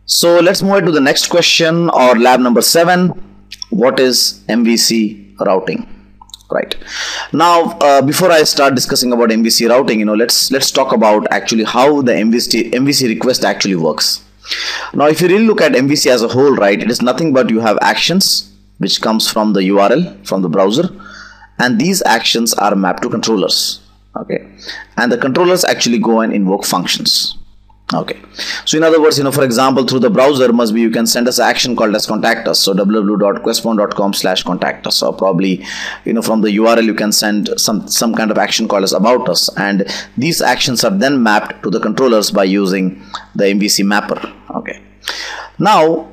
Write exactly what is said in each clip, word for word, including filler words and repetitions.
So let's move on to the next question, or lab number seven. What is M V C routing? Right now, uh, before I start discussing about M V C routing, you know, let's let's talk about actually how the M V C M V C request actually works. Now, if you really look at M V C as a whole, right, it is nothing but you have actions which comes from the U R L from the browser, and these actions are mapped to controllers. Okay, and the controllers actually go and invoke functions. Okay, so in other words, you know, for example, through the browser must be you can send us an action called as contact us. So w w w dot questphone dot com slash contact us, or probably, you know, from the U R L you can send some some kind of action called as about us, and these actions are then mapped to the controllers by using the M V C mapper. Okay, now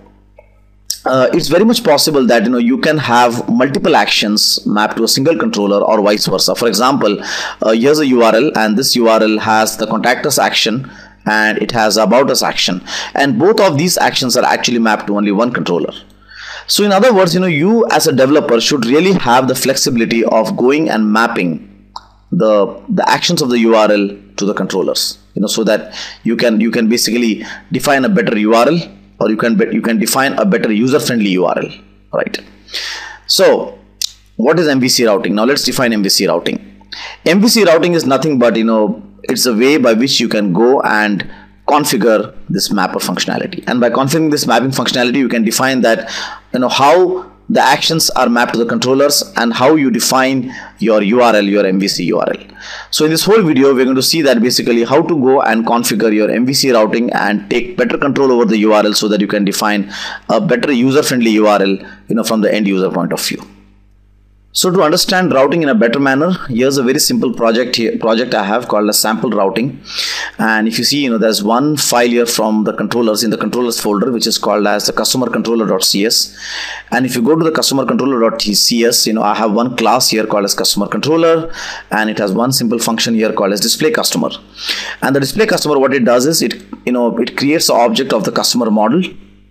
uh, it's very much possible that, you know, you can have multiple actions mapped to a single controller, or vice versa. For example, uh, here's a U R L, and this U R L has the contact us action and it has about us action, and both of these actions are actually mapped to only one controller. So in other words, you know, you as a developer should really have the flexibility of going and mapping the the actions of the U R L to the controllers, you know, so that you can you can basically define a better U R L, or you can you can define a better user friendly U R L, right? So what is M V C routing? Now let's define M V C routing. M V C routing is nothing but, you know, it's a way by which you can go and configure this mapper functionality, and by configuring this mapping functionality you can define that, you know, how the actions are mapped to the controllers and how you define your U R L, your M V C U R L. So in this whole video we're going to see that basically how to go and configure your M V C routing and take better control over the U R L, so that you can define a better user friendly U R L, you know, from the end user point of view. So to understand routing in a better manner, here's a very simple project here project I have called a sample routing. And if you see, you know, there's one file here from the controllers in the controllers folder, which is called as the customer controller.cs. And if you go to the customer controller.cs, you know, I have one class here called as customer controller, and it has one simple function here called as display customer. And the display customer, what it does is it, you know, it creates the object of the customer model.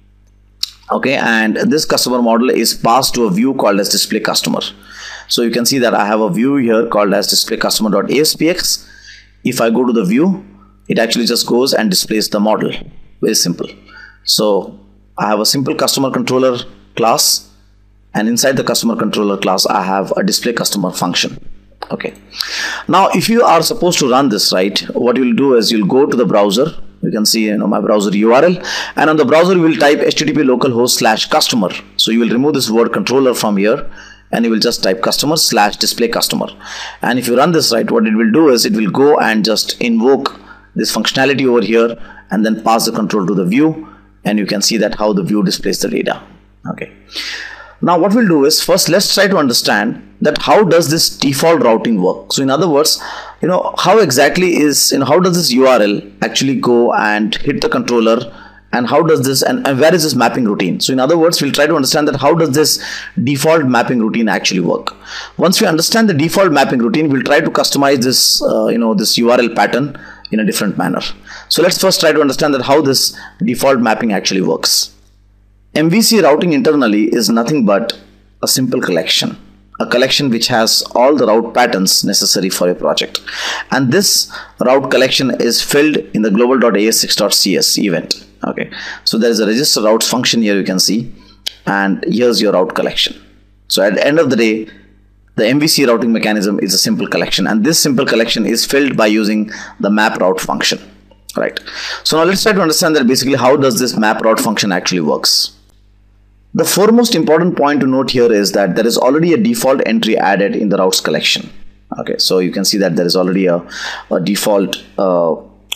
Okay, and this customer model is passed to a view called as display customer. So you can see that I have a view here called as display customer.aspx. If I go to the view, it actually just goes and displays the model. Very simple. So I have a simple customer controller class, and inside the customer controller class I have a display customer function. Okay, now if you are supposed to run this, right, what you'll do is you'll go to the browser. You can see, you know, my browser U R L, and on the browser you will type http localhost slash customer. So you will remove this word controller from here, and you will just type customer slash display customer. And if you run this, right, what it will do is it will go and just invoke this functionality over here and then pass the control to the view, and you can see that how the view displays the data. Okay, now what we'll do is first let's try to understand that how does this default routing work. So in other words, you know, how exactly is, you know, how does this U R L actually go and hit the controller, and how does this and, and where is this mapping routine? So in other words, we'll try to understand that how does this default mapping routine actually work. Once we understand the default mapping routine, we'll try to customize this uh, you know, this U R L pattern in a different manner. So let's first try to understand that how this default mapping actually works. M V C routing internally is nothing but a simple collection, a collection which has all the route patterns necessary for a project, and this route collection is filled in the global dot A S six dot C S event. Okay, so there is a register routes function here, you can see, and here's your route collection. So at the end of the day, the M V C routing mechanism is a simple collection, and this simple collection is filled by using the map route function, right? So now let's try to understand that basically how does this map route function actually works. The foremost important point to note here is that there is already a default entry added in the routes collection. Okay, so you can see that there is already a, a default uh,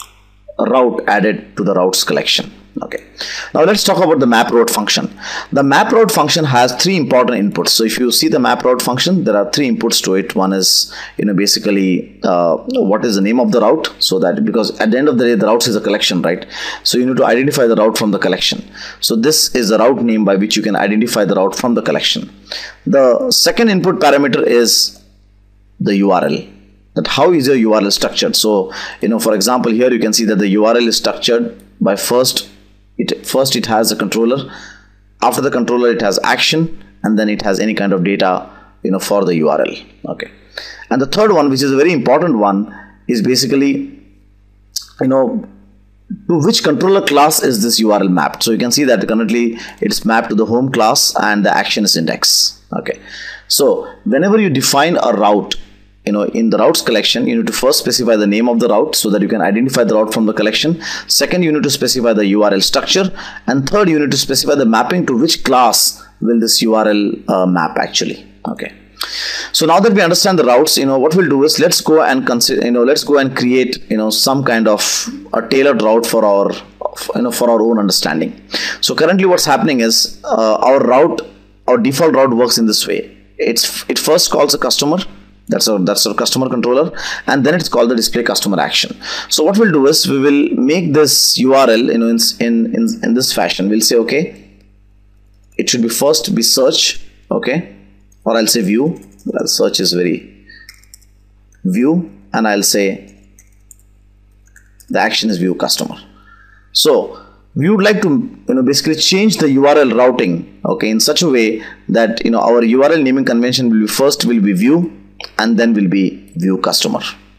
route added to the routes collection. Okay, now let's talk about the map route function. The map route function has three important inputs. So if you see the map route function, there are three inputs to it. One is, you know, basically uh, what is the name of the route, so that because at the end of the day the routes is a collection, right? So you need to identify the route from the collection. So this is the route name by which you can identify the route from the collection. The second input parameter is the U R L. That how is your U R L structured? So, you know, for example, here you can see that the U R L is structured by first it first it has a controller, after the controller it has action, and then it has any kind of data, you know, for the U R L. Okay, and the third one, which is a very important one, is basically, you know, to which controller class is this U R L mapped. So you can see that currently it's mapped to the home class and the action is index. Okay. So whenever you define a route, you know, in the routes collection, you need to first specify the name of the route so that you can identify the route from the collection. Second, you need to specify the U R L structure. And third, you need to specify the mapping to which class will this U R L uh, map actually. Okay. So now that we understand the routes, you know, what we'll do is let's go and consider, you know, let's go and create, you know, some kind of a tailored route for our, you know, for our own understanding. So currently what's happening is uh, our route, our default route works in this way. It's, it first calls a customer. That's our, that's our customer controller, and then it's called the display customer action. So what we'll do is we will make this U R L, you know, in, in, in, in this fashion. We'll say, okay, it should be first be search, okay, or I'll say view. Well, search is very view, and I'll say the action is view customer. So we would like to, you know, basically change the U R L routing, okay, in such a way that, you know, our U R L naming convention will be first will be view, and then will be view customer.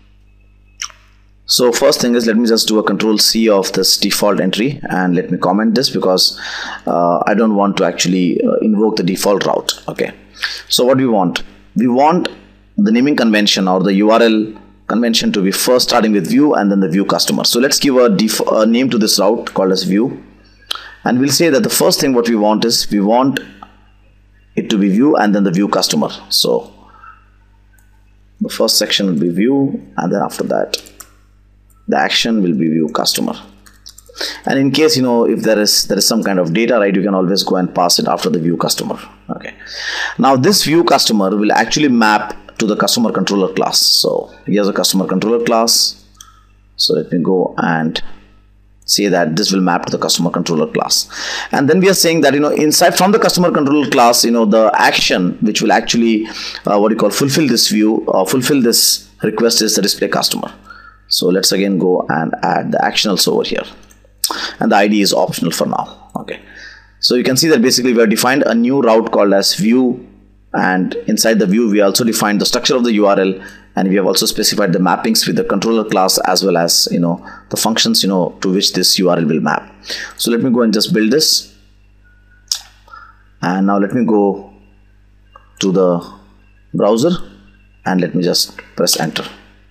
So first thing is, let me just do a control C of this default entry and let me comment this, because uh, I don't want to actually uh, invoke the default route. Okay. So what do we want? We want the naming convention or the U R L convention to be first starting with view and then the view customer. So let's give a, a name to this route called as view, and we'll say that the first thing what we want is we want it to be view and then the view customer. So the first section will be view, and then after that the action will be view customer. And in case, you know, if there is there is some kind of data, right, you can always go and pass it after the view customer. Okay. Now this view customer will actually map to the customer controller class. So here's a customer controller class. So let me go and say that this will map to the customer controller class. And then we are saying that, you know, inside from the customer controller class, you know, the action which will actually uh, what do you call fulfill this view or fulfill this request is the display customer. So let's again go and add the action also over here, and the I D is optional for now. Okay. So you can see that basically we have defined a new route called as view, and inside the view we also defined the structure of the U R L, and we have also specified the mappings with the controller class as well as, you know, the functions, you know, to which this U R L will map. So let me go and just build this, and now let me go to the browser and let me just press enter.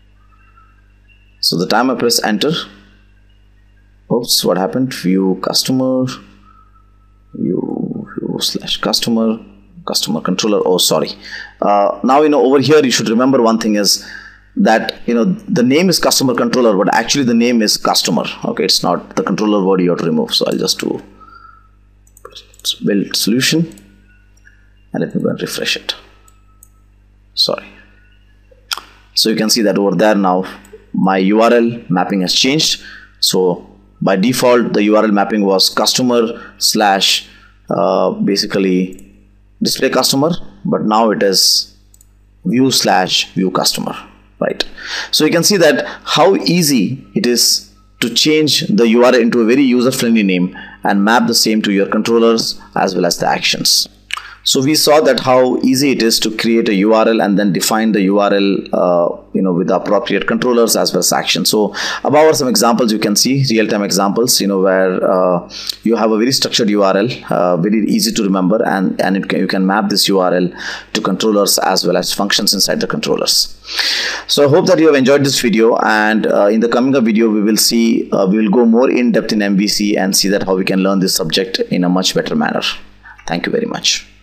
So the time I press enter, oops, what happened? View customer, view, view slash customer, customer controller. Oh, sorry. Uh, now, you know, over here you should remember one thing is that, you know, the name is customer controller, but actually the name is customer. Okay, it's not the controller word you have to remove. So I'll just do build solution, and let me go and refresh it. Sorry. So you can see that over there now my U R L mapping has changed. So by default the U R L mapping was customer slash uh, basically display customer, but now it is view slash view customer, right? So you can see that how easy it is to change the U R L into a very user-friendly name and map the same to your controllers as well as the actions. So we saw that how easy it is to create a U R L and then define the U R L uh, you know, with the appropriate controllers as well as actions. So above are some examples you can see, real-time examples, you know, where uh, you have a very structured U R L, uh, very easy to remember, and, and it can, you can map this U R L to controllers as well as functions inside the controllers. So I hope that you have enjoyed this video, and uh, in the coming up video we will see, uh, we will go more in depth in M V C and see that how we can learn this subject in a much better manner. Thank you very much.